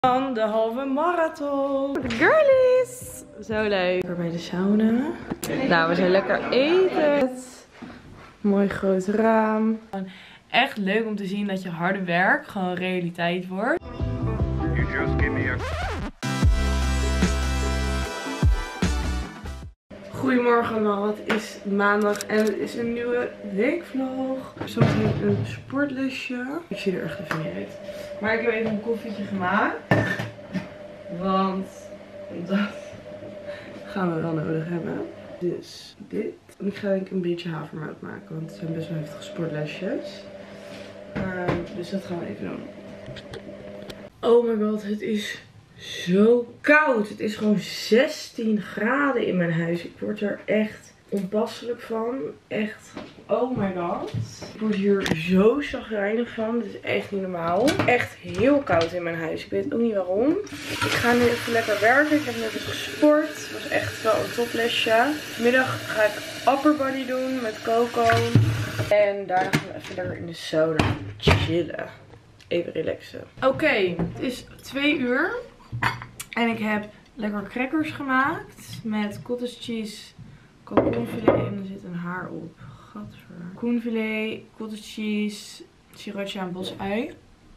Van de halve marathon. Girlies! Zo leuk. Weer bij de sauna. Nou, we zijn lekker eten. Mooi groot raam. Echt leuk om te zien dat je harde werk gewoon realiteit wordt. Goedemorgen allemaal, het is maandag en het is een nieuwe weekvlog. Zometeen een sportlesje. Ik zie er echt even niet uit. Maar ik heb even een koffietje gemaakt. Want dat gaan we wel nodig hebben. Dus dit. En ik ga denk ik een beetje havermout maken, want het zijn best wel heftige sportlesjes. Dus dat gaan we even doen. Oh my god, het is zo koud. Het is gewoon 16 graden in mijn huis. Ik word er echt onpasselijk van. Echt, oh my god. Ik word hier zo chagrijnig van. Dit is echt niet normaal. Echt heel koud in mijn huis. Ik weet ook niet waarom. Ik ga nu even lekker werken. Ik heb net even gesport. Het was echt wel een toplesje. Vanmiddag ga ik upper body doen met Coco. En daarna gaan we even lekker in de sauna chillen. Even relaxen. Oké, het is 2 uur. En ik heb lekker crackers gemaakt. Met cottage cheese, kalkoenfilet en er zit een haar op. Gadver. Kalkoenfilet, cottage cheese, sriracha en bosui.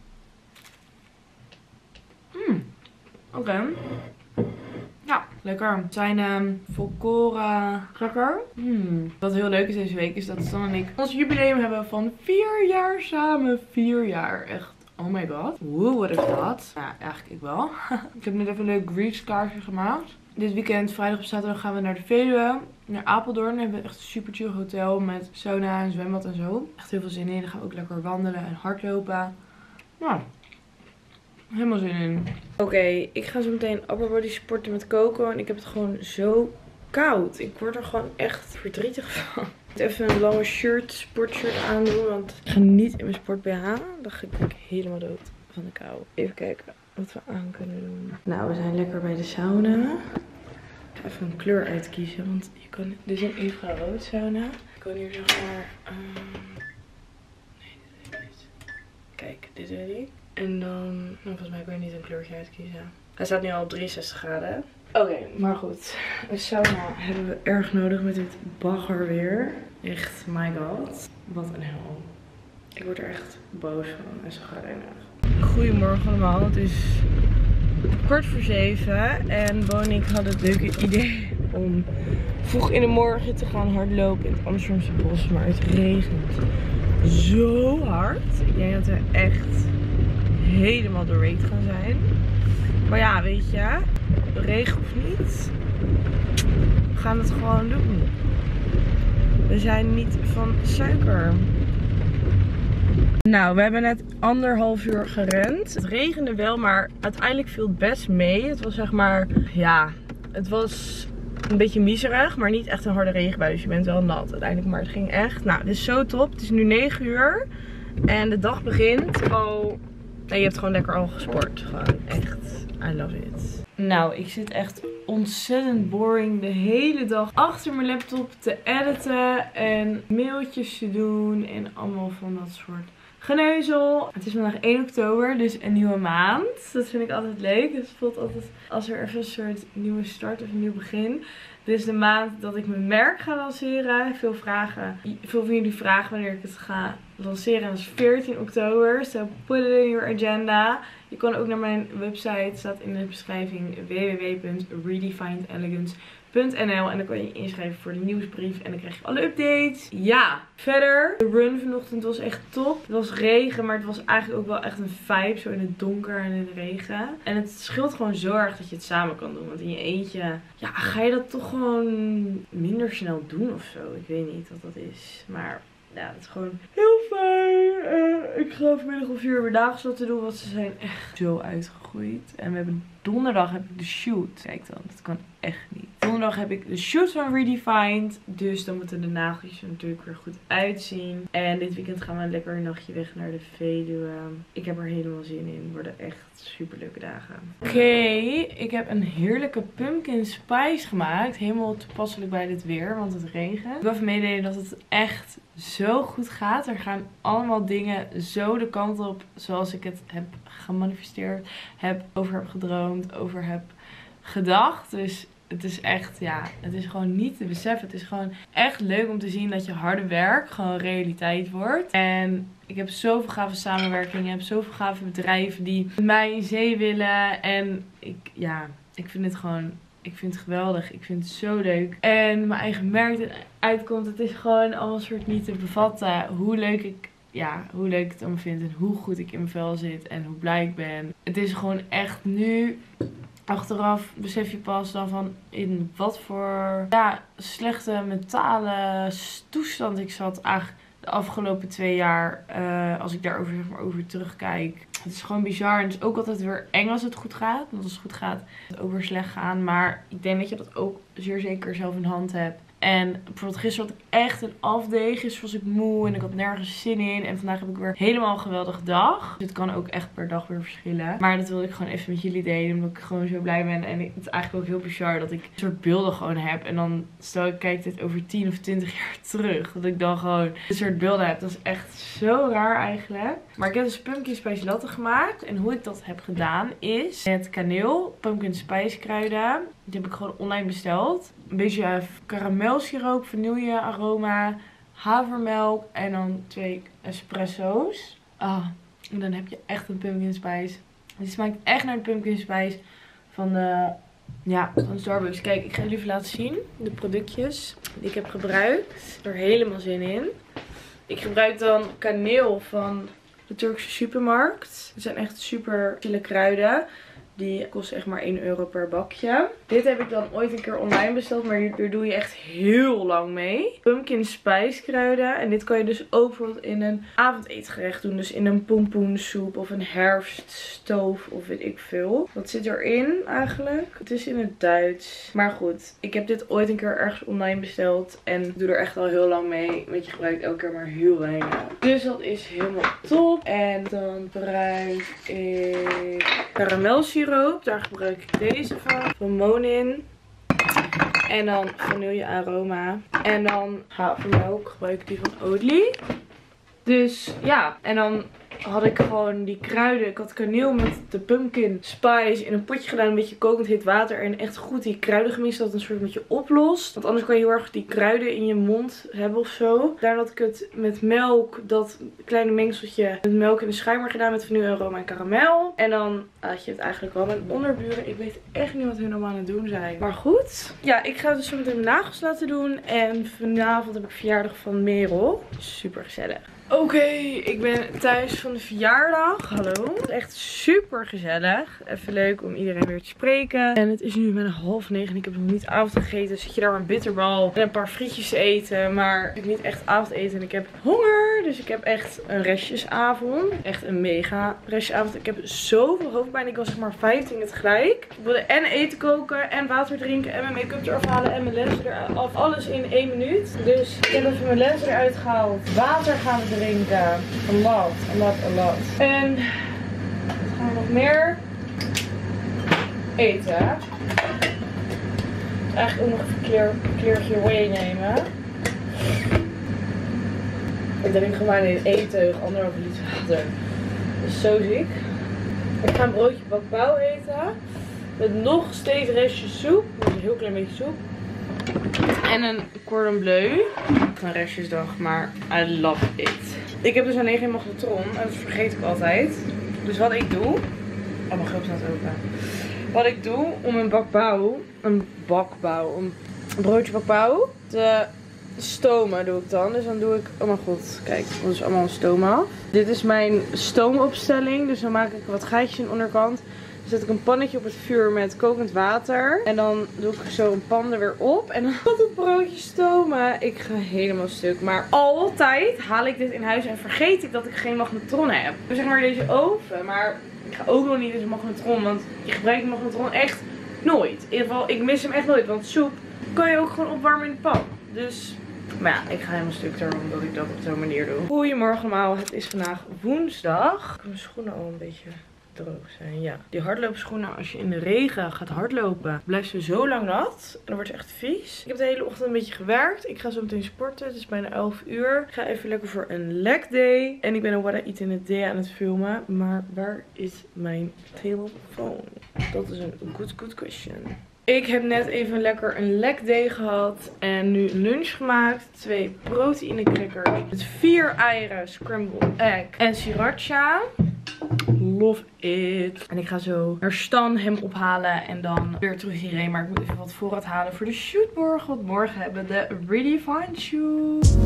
Oké. Ja, lekker. Het zijn volkoren cracker. Wat heel leuk is deze week is dat Stan en ik ons jubileum hebben van 4 jaar samen. 4 jaar. Echt. Oh my god. Woe, wat is dat? Ja, eigenlijk ik wel. Ik heb net even een leuk grease kaartje gemaakt. Dit weekend, vrijdag of zaterdag, gaan we naar de Veluwe. Naar Apeldoorn. Dan hebben we echt een super chill hotel met sauna en zwembad en zo. Echt heel veel zin in. Dan gaan we ook lekker wandelen en hardlopen. Nou, helemaal zin in. Oké, ik ga zo meteen upper body sporten met Coco. En ik heb het gewoon zo koud. Ik word er gewoon echt verdrietig van. Ik moet even een lange sportshirt aandoen, want ik ga niet in mijn sport BH. Dan ga ik denk ik helemaal dood van de kou. Even kijken wat we aan kunnen doen. Nou, we zijn lekker bij de sauna. Ik ga even een kleur uitkiezen, want je kan, dit is een infrarood sauna. Ik kan hier zeg maar, nee, dit weet ik niet. Kijk, dit weet ik. En dan, nou, volgens mij kan je niet een kleurtje uitkiezen. Hij staat nu al op 63 graden. Oké, maar goed. Een sauna hebben we erg nodig met dit baggerweer. Echt, my god. Wat een hel. Ik word er echt boos van en chagrijnig. Goedemorgen allemaal. Het is 6:15 en Bo en ik hadden het leuke idee om vroeg in de morgen te gaan hardlopen in het Amsterdamse bos. Maar het regent zo hard. Ik denk dat we echt helemaal doorweekt gaan zijn. Maar ja, weet je, regen of niet, we gaan het gewoon doen. We zijn niet van suiker. Nou, we hebben net 1,5 uur gerend. Het regende wel, maar uiteindelijk viel het best mee. Het was zeg maar, ja, het was een beetje miserig, maar niet echt een harde regenbui. Dus je bent wel nat uiteindelijk, maar het ging echt. Nou, dit is zo top. Het is nu 9 uur en de dag begint al. Nee, je hebt gewoon lekker al gesport. Gewoon echt. I love it. Nou, ik zit echt ontzettend boring de hele dag achter mijn laptop te editen en mailtjes te doen en allemaal van dat soort geneuzel. Het is vandaag 1 oktober, dus een nieuwe maand. Dat vind ik altijd leuk. Dus het voelt altijd als er even een soort nieuwe start of een nieuw begin. Dit is de maand dat ik mijn merk ga lanceren. Veel van jullie vragen wanneer ik het ga lanceren. Dat is 14 oktober. So put it in your agenda. Je kan ook naar mijn website. Staat in de beschrijving www.redefinedelegance.nl. En dan kan je je inschrijven voor de nieuwsbrief. En dan krijg je alle updates. Ja, verder. De run vanochtend was echt top. Het was regen, maar het was eigenlijk ook wel echt een vibe. Zo in het donker en in de regen. En het scheelt gewoon zo erg dat je het samen kan doen. Want in je eentje, ja, ga je dat toch gewoon minder snel doen of zo. Ik weet niet wat dat is. Maar ja, het is gewoon heel fijn. Ik ga vanmiddag om 4 uur dagen wat te doen, want ze zijn echt zo uitgegroeid. En we hebben donderdag heb ik de shoot. Kijk dan, dat kan echt niet. Donderdag heb ik de shoot van Redefined. Dus dan moeten de nageltjes er natuurlijk weer goed uitzien. En dit weekend gaan we een lekker nachtje weg naar de Veluwe. Ik heb er helemaal zin in. Het worden echt super leuke dagen. Oké, ik heb een heerlijke pumpkin spice gemaakt. Helemaal toepasselijk bij dit weer, want het regent. Ik wil even meedelen dat het echt zo goed gaat. Er gaan allemaal allemaal dingen zo de kant op zoals ik het heb gemanifesteerd, over heb gedroomd, over heb gedacht. Dus het is echt, ja, het is gewoon niet te beseffen. Het is gewoon echt leuk om te zien dat je harde werk gewoon realiteit wordt. En ik heb zoveel gave samenwerkingen. Ik heb zoveel gave bedrijven die met mij in zee willen. En ik vind het gewoon, ik vind het geweldig. Ik vind het zo leuk. En mijn eigen merk dat uitkomt. Het is gewoon al een soort niet te bevatten hoe leuk ik het allemaal vind. En hoe goed ik in mijn vel zit. En hoe blij ik ben. Het is gewoon echt nu... Achteraf besef je pas dan van in wat voor slechte mentale toestand ik zat eigenlijk de afgelopen 2 jaar. Als ik daarover over terugkijk. Het is gewoon bizar. En het is ook altijd weer eng als het goed gaat. Want als het goed gaat, het ook weer slecht gaan. Maar ik denk dat je dat ook zeer zeker zelf in hand hebt. En bijvoorbeeld gisteren had ik echt een afday. Gisteren was ik moe en ik had nergens zin in. En vandaag heb ik weer helemaal een geweldige dag. Dus het kan ook echt per dag weer verschillen. Maar dat wilde ik gewoon even met jullie delen. Omdat ik gewoon zo blij ben. En het is eigenlijk ook heel bizar dat ik een soort beelden gewoon heb. En dan stel ik kijk dit over 10 of 20 jaar terug. Dat ik dan gewoon dit soort beelden heb. Dat is echt zo raar eigenlijk. Maar ik heb dus pumpkin spice latte gemaakt. En hoe ik dat heb gedaan is met kaneel, pumpkin spice kruiden. Die heb ik gewoon online besteld. Een beetje karamelsiroop, vanille aroma, havermelk en dan 2 espresso's. En dan heb je echt een pumpkin spice. Die smaakt echt naar de pumpkin spice van Starbucks. Kijk, ik ga jullie even laten zien de productjes die ik heb gebruikt. Er helemaal zin in. Ik gebruik dan kaneel van de Turkse supermarkt. Het zijn echt super chille kruiden. Die kost echt maar 1 euro per bakje. Dit heb ik dan ooit een keer online besteld. Maar hier doe je echt heel lang mee. Pumpkin spice kruiden. En dit kan je dus ook bijvoorbeeld in een avondeetgerecht doen. Dus in een pompoensoep of een herfststoof of weet ik veel. Wat zit erin eigenlijk? Het is in het Duits. Maar goed, ik heb dit ooit een keer ergens online besteld. En ik doe er echt al heel lang mee. Want je gebruikt elke keer maar heel weinig. Dus dat is helemaal top. En dan gebruik ik karamelsiroop. Daar gebruik ik deze van Monin. En dan vanille aroma. En dan havermelk gebruik ik die van Oatly. Dus ja, en dan had ik gewoon die kruiden. Ik had kaneel met de pumpkin spice in een potje gedaan. Een beetje kokend heet water. En echt goed die kruiden gemist. Dat het een soort beetje oplost. Want anders kan je heel erg die kruiden in je mond hebben of zo. Daarna had ik het met melk. Dat kleine mengseltje met melk in de schuimer gedaan. Met vanille aroma en karamel. En dan had je het eigenlijk wel. Mijn onderburen. Ik weet echt niet wat hun allemaal aan het doen zijn. Maar goed. Ja, ik ga dus zo meteen mijn nagels laten doen. En vanavond heb ik verjaardag van Merel. Super gezellig. Oké, ik ben thuis van de verjaardag. Hallo. Echt super gezellig. Even leuk om iedereen weer te spreken. En het is nu bijna 8:30. Ik heb nog niet avond gegeten. Zit je daar maar een bitterbal en een paar frietjes te eten. Maar ik heb niet echt avondeten. En ik heb honger. Dus ik heb echt een restjesavond. Echt een mega restjesavond. Ik heb zoveel hoofdpijn. Ik was zeg maar 5 dingen tegelijk. Ik wilde en eten koken en water drinken en mijn make-up eraf halen en mijn lenzen eraf. Alles in 1 minuut. Dus ik heb even mijn lenzen eruit gehaald. Water gaan we drinken. A lot. En wat gaan we nog meer eten? Eigenlijk ook nog even een kleertje whey nemen. Ik drink gewoon in 1 teug 1,5 liter water. Dat is zo ziek. Ik ga een broodje bakpao eten. Met nog steeds restjes soep. Dat is een heel klein beetje soep. En een cordon bleu. Een restjesdag, maar I love it. Ik heb dus alleen geen magnetron. En dat vergeet ik altijd. Dus wat ik doe. Oh, mijn groep staat open. Wat ik doe om een broodje bakpao te stomen doe ik dan. Dus dan doe ik, oh mijn god, kijk, dat is allemaal een stoom af. Dit is mijn stoomopstelling. Dus dan maak ik wat gaatjes in de onderkant. Dan zet ik een pannetje op het vuur met kokend water. En dan doe ik zo een pan er weer op. En dan gaat het broodje stomen. Ik ga helemaal stuk. Maar altijd haal ik dit in huis en vergeet ik dat ik geen magnetron heb. Dus zeg maar deze oven. Maar ik ga ook nog niet eens een magnetron. Want je gebruikt de magnetron echt nooit. In ieder geval, ik mis hem echt nooit. Want soep kan je ook gewoon opwarmen in de pan. Dus... Maar ja, ik ga helemaal stuk daarom omdat ik dat op zo'n manier doe. Goedemorgen allemaal, het is vandaag woensdag. Ik heb mijn schoenen al een beetje droog zijn. Ja. Die hardloopschoenen, als je in de regen gaat hardlopen, blijft ze zo lang nat. En dan wordt ze echt vies. Ik heb de hele ochtend een beetje gewerkt. Ik ga zo meteen sporten. Het is bijna 11 uur. Ik ga even lekker voor een leg day. En ik ben een What I Eat in a Day aan het filmen. Maar waar is mijn telefoon? Dat is een good question. Ik heb net even lekker een leg day gehad. En nu lunch gemaakt. 2 proteïne crackers. Met 4 eieren, scrambled egg en sriracha. Love it. En ik ga zo naar Stan hem ophalen. En dan weer terug hierheen. Maar ik moet even wat voorraad halen voor de shoot morgen. Want morgen hebben we de Redefine shoot.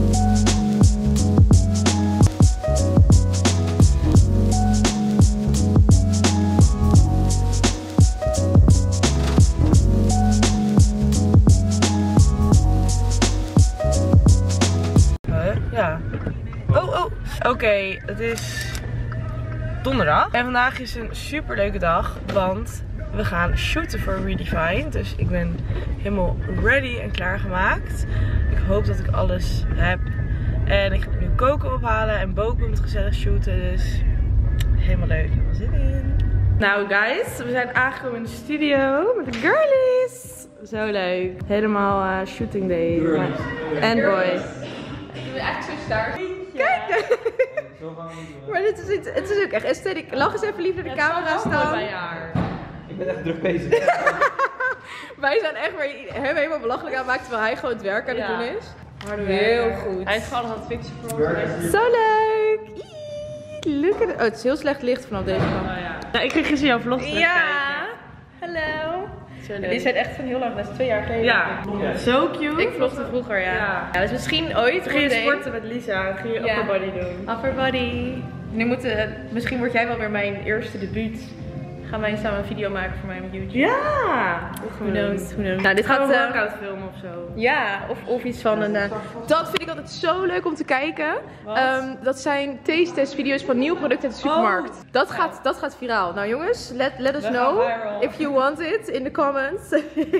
Ja. Oh. Oké, het is donderdag. En vandaag is een super leuke dag. Want we gaan shooten voor Redefine. Dus ik ben helemaal ready en klaargemaakt. Ik hoop dat ik alles heb. En ik ga nu koken ophalen. En Boken met gezellig shooten. Dus helemaal leuk. Ik heb er zin in. Nou guys, we zijn aangekomen in de studio met de girlies. Zo leuk. Helemaal shooting day. En boys. Ik ben echt zo sterk. Kijk! Maar het is ook echt esthetiek. Lach eens even liever de camera staan. Ik ben echt druk bezig. Wij zijn echt weer hem helemaal belachelijk aan maken terwijl hij gewoon het werk aan het doen is. Heel goed. Hij is gewoon aan het fixen voor ons. Zo leuk! Look at it. Oh, het is heel slecht licht vanaf deze kant. Ja, ik kreeg gisteren jouw vlog terug kijken. Hallo. En die zijn echt van heel lang, dat is 2 jaar geleden. Ja, zo cute. Ik vlogde vroeger, ja. Dus misschien ooit Toen ging je sporten met Lisa, ging je upper body doen. Upper body. Nu misschien word jij wel weer mijn eerste debuut. Gaan wij samen een video maken voor mij op YouTube. Ja! Who knows, who knows. Nou, dit gaat een workout filmen of zo. Ja, of iets van een... dat vind ik altijd zo leuk om te kijken. Dat zijn taste test video's van nieuwe producten uit de supermarkt. Dat gaat viraal. Nou jongens, let us know if you want it in the comments.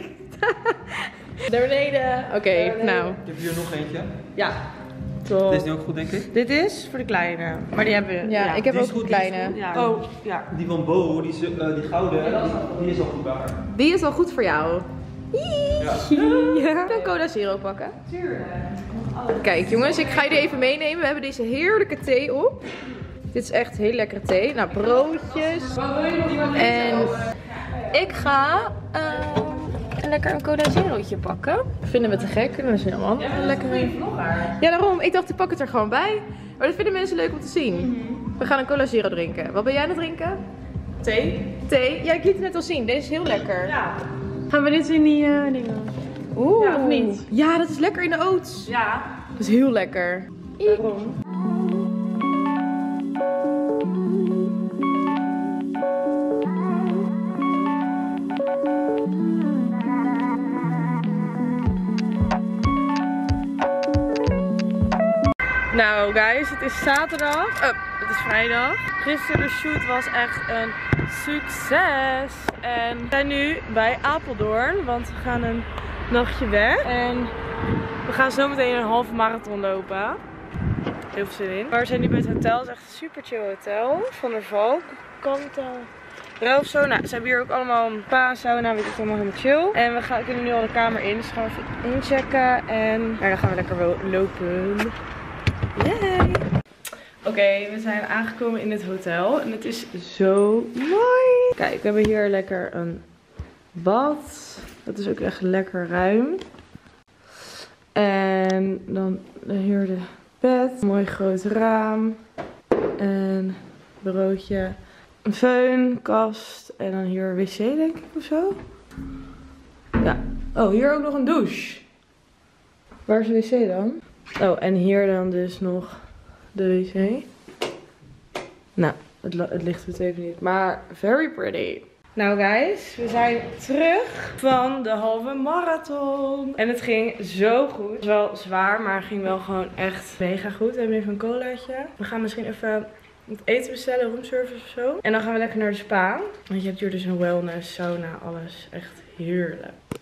Naar beneden. Oké, nou. Ik heb hier nog eentje. Ja. Top. Deze is ook goed, denk ik. Dit is voor de kleine, maar die hebben we. Ja, ik heb Die is ook goed, een die is kleine. goed. Ja. Oh, ja. Die van Bo, die gouden, die is al goed waar. Die is al goed voor jou. Ja. Ja. Ik kan Cola Zero pakken. Kijk jongens, ik ga jullie even meenemen. We hebben deze heerlijke thee op. Dit is echt heel lekkere thee. Nou, broodjes. En ik ga lekker een Cola Zerootje pakken. Vinden we te gek. En dan zijn allemaal lekker mee. Ja, daarom. Ik dacht, ik pak het er gewoon bij. Maar dat vinden mensen leuk om te zien. We gaan een Cola Zero drinken. Wat ben jij aan het drinken? Thee. Thee? Ja, ik liet het net al zien. Deze is heel lekker. Ja. Gaan we dit in die dingen? Oeh. Ja, of niet? Ja, dat is lekker in de oats. Ja. Dat is heel lekker. Waarom? Nou guys, het is zaterdag. Het is vrijdag. Gisteren de shoot was echt een succes. En we zijn nu bij Apeldoorn, want we gaan een nachtje weg. En we gaan zo meteen een halve marathon lopen. Heel veel zin in. Maar we zijn nu bij het hotel. Het is echt een super chill hotel. Van der Valk. Kanta. Sauna. Ze hebben hier ook allemaal een spa-sauna. Weet ik allemaal helemaal chill. En we kunnen nu al de kamer in. Dus gaan we even inchecken. En dan gaan we lekker lopen. Yay! Oké, we zijn aangekomen in het hotel. En het is zo mooi. Kijk, we hebben hier lekker een bad. Dat is ook echt lekker ruim. En dan hier de bed. Een mooi groot raam. En broodje. Een föhn, kast. En dan hier een wc denk ik of zo. Ja. Oh, hier ook nog een douche. Waar is de wc dan? Oh, en hier dan dus nog de wc. Nou, het licht het even niet. Maar very pretty. Nou guys, we zijn terug van de halve marathon. En het ging zo goed. Het was wel zwaar, maar het ging wel gewoon echt mega goed. We hebben even een colaatje. We gaan misschien even het eten bestellen, roomservice of zo. En dan gaan we lekker naar de spa. Want je hebt hier dus een wellness, sauna, alles. Echt heerlijk.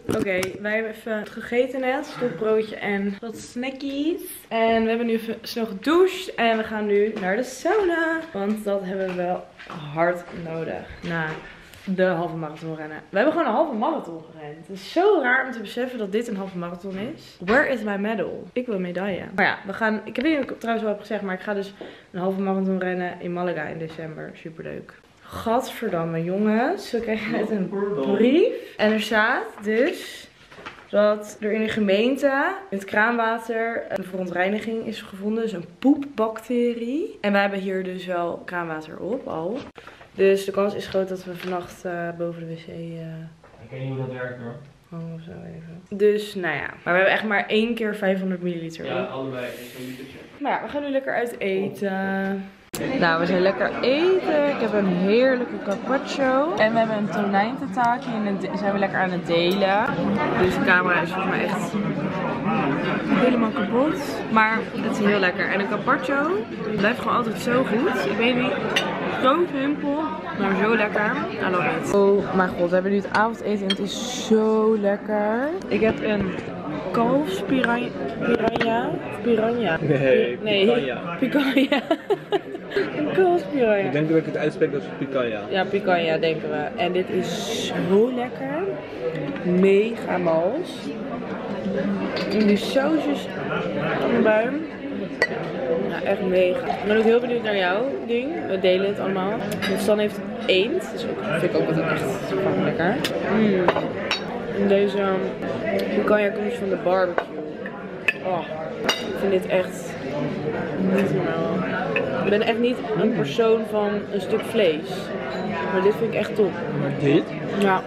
Oké, wij hebben even gegeten net. Stokbroodje en wat snackies. En we hebben nu even snel gedoucht. En we gaan nu naar de sauna. Want dat hebben we wel hard nodig. Na de halve marathon rennen. We hebben gewoon een halve marathon gerend. Het is zo raar om te beseffen dat dit een halve marathon is. Where is my medal? Ik wil een medaille. Maar ja, we gaan... Ik weet niet of ik het trouwens wel heb gezegd. Maar ik ga dus een halve marathon rennen in Malaga in december. Superleuk. Gadverdamme jongens. We kregen net een brief. En er staat dus dat er in de gemeente het kraanwater een verontreiniging is gevonden. Dus een poepbacterie. En wij hebben hier dus wel kraanwater op al. Dus de kans is groot dat we vannacht boven de wc... Ik weet niet hoe dat werkt hoor. hangen of zo even. Dus nou ja. Maar we hebben echt maar 1 keer 500 milliliter op. Ja, allebei. Zo'n litertje. Maar ja, we gaan nu lekker uit eten. Nou, we zijn lekker eten. Ik heb een heerlijke carpaccio. En we hebben een tonijntataki en zijn we lekker aan het delen. Dus de camera is volgens mij echt helemaal kapot. Maar het is heel lekker. En een carpaccio blijft gewoon altijd zo goed. Ik weet niet, zo simpel, maar zo lekker. I love it. Oh mijn god, we hebben nu het avondeten en het is zo lekker. Ik heb een kalfspiranha. Piranha? Nee, Picanha. Een kalfspiranha. Ik denk dat ik het uitspreek als picanha. Ja, picanha denken we. En dit is zo lekker. Mega mals. En die sausjes aan de buim. Ja, echt mega. Ik ben ook heel benieuwd naar jouw ding. We delen het allemaal. Want Stan heeft eend. Dus ook, vind ik ook altijd echt super lekker. En deze picanha komt van de barbecue. Oh, ik vind dit echt niet normaal. Ik ben echt niet een persoon van een stuk vlees. Maar dit vind ik echt top. Dit? Ja.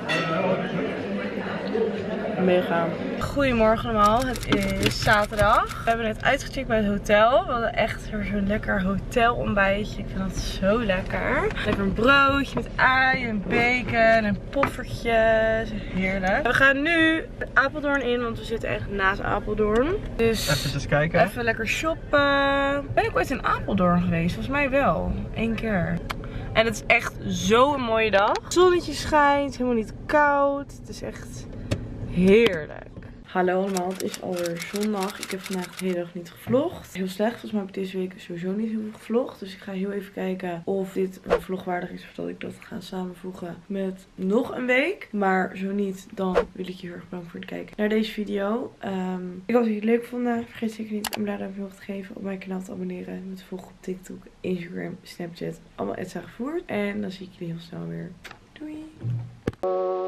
Mega. Goedemorgen allemaal, het is zaterdag. We hebben net uitgecheckt bij het hotel. We hadden echt weer zo'n lekker hotelontbijtje. Ik vind dat zo lekker. Lekker een broodje met ui en bacon en poffertjes. Heerlijk. We gaan nu Apeldoorn in, want we zitten echt naast Apeldoorn. Dus even eens kijken. Even lekker shoppen. Ben ik ooit in Apeldoorn geweest? Volgens mij wel. 1 keer. En het is echt zo'n mooie dag. Het zonnetje schijnt, helemaal niet koud. Het is echt heerlijk. Hallo allemaal, het is alweer zondag. Ik heb vandaag de hele dag niet gevlogd. Heel slecht, volgens mij heb ik deze week sowieso niet heel veel gevlogd. Dus ik ga heel even kijken of dit een vlogwaardig is. Of dat ik dat ga samenvoegen met nog een week. Maar zo niet, dan wil ik je heel erg bedanken voor het kijken naar deze video. Ik hoop dat jullie het leuk vonden. Vergeet zeker niet om daar een duimpje te geven. Op mijn kanaal te abonneren. Met volgen op TikTok, Instagram, Snapchat. Allemaal @gevoerd. En dan zie ik jullie heel snel weer. Doei!